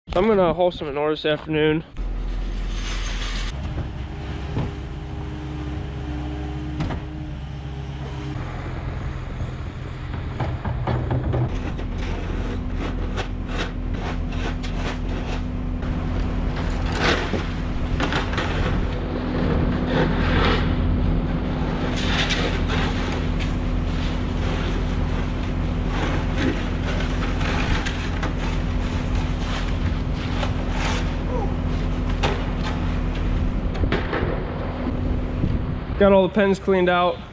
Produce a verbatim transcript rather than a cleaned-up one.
So I'm gonna haul some manure this afternoon. Got all the pens cleaned out.